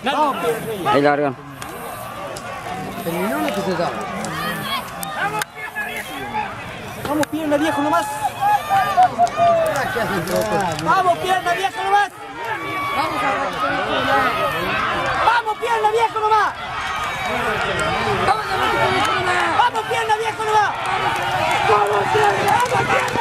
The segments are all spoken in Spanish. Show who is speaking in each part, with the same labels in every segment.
Speaker 1: Ahí largan.
Speaker 2: Terminó lo que se da.
Speaker 3: Vamos, pierna viejo nomás. Vamos, pierna viejo nomás. Vamos, pierna viejo nomás. Vamos, pierna viejo nomás. Vamos, pierna viejo nomás.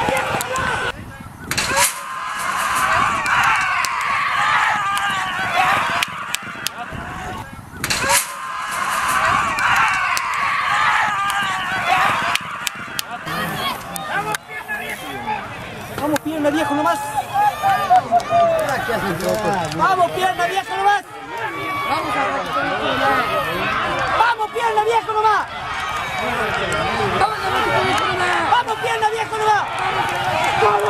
Speaker 3: Vamos, pierna viejo nomás. Vamos, pierna viejo nomás. Vamos, pierna viejo nomás. Vamos, pierna viejo nomás.